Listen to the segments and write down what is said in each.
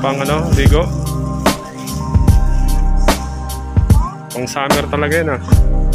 pang ano, ligo. Pang summer talaga yun ah.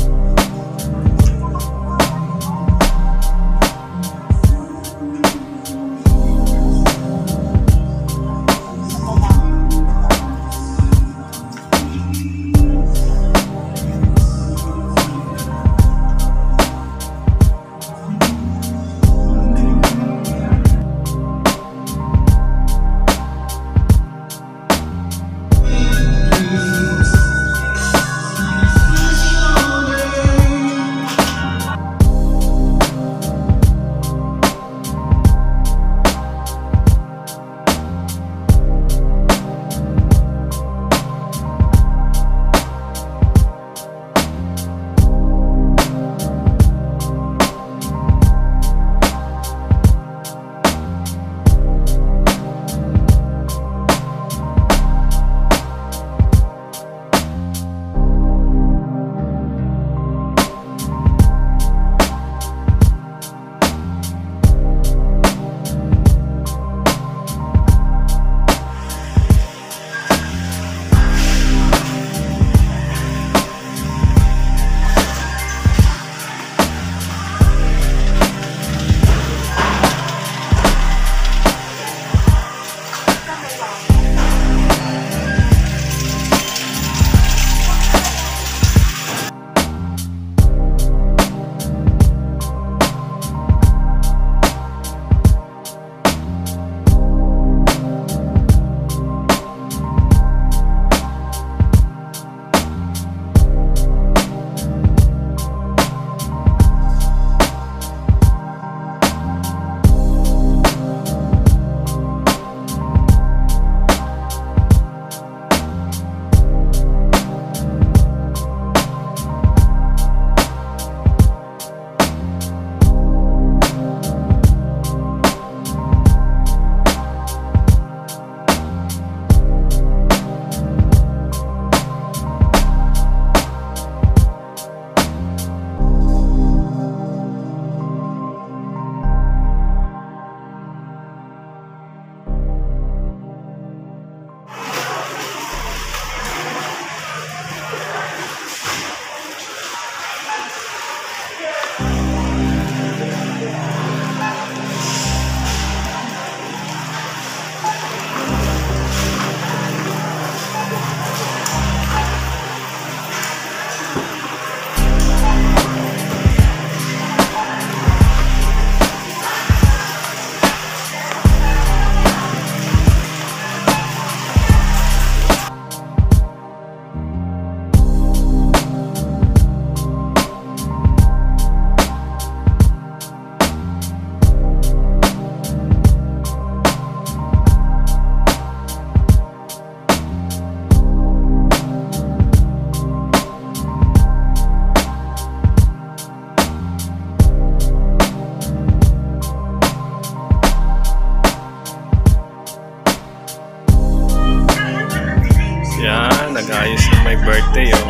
Nag-ayos ng may birthday oh.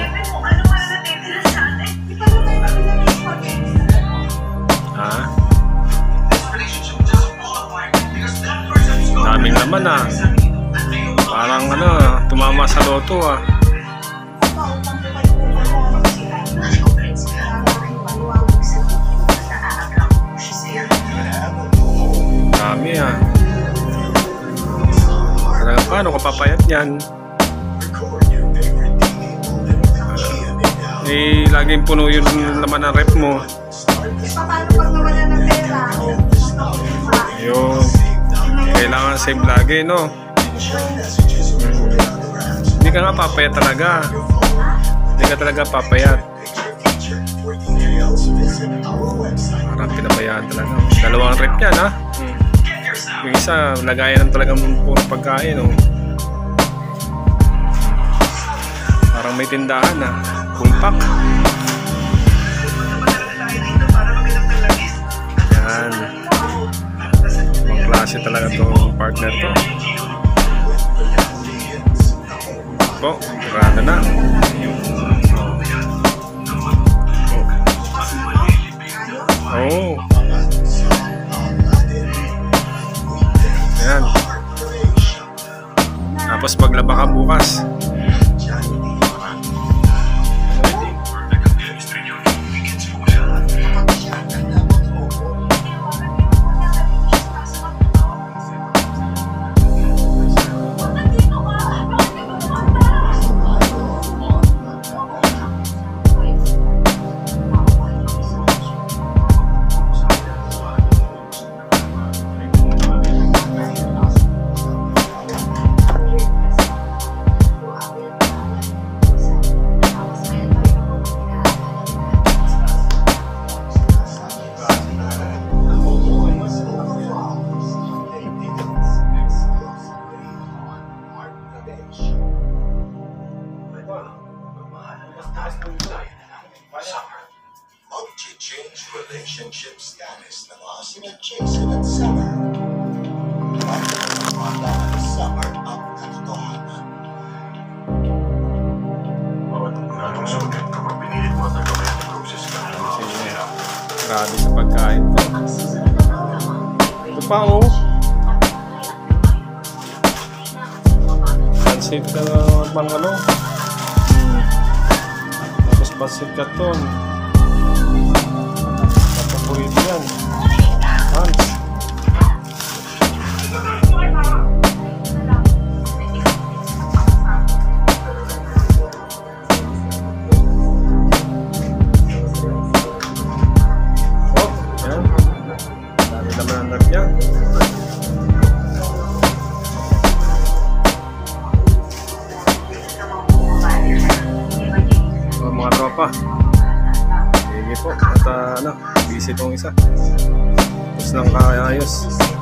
Ha? Daming naman ah. Parang ano, tumama sa loto ah. Dami ah. Paano ko papayat yan? Eh, laging puno yung laman ng rep mo. Paano pag nawala ng pera? Yun. Kailangan save lagi, no? Hindi ka nga papayat talaga. Hindi ka talaga papayat. Parang pinabayaan talaga. Dalawang rep yan, ha? Yung isa, lagayan ng talagang puro pagkain, no? Parang may tindahan, ha? Full pack. Yan. Mga klase talaga itong partner to. Po, rada na. Oh. Yan. bukas. Change relationship status ng mga sinag-chase at summer. Summer ang katotohanan. Anong sulit kapag pinilit mo at nagawin ang process ka ng mga masira? Grabe sa pagkain to. Ito pa oh. Pansit ka na pang ano. Tapos pansit ka to. Paborito yan. Hans. Oh, yan. Dami naman ang lagyan. Oh, mga tropa. Sige po. At busy tong isa. Tapos lang kaayos.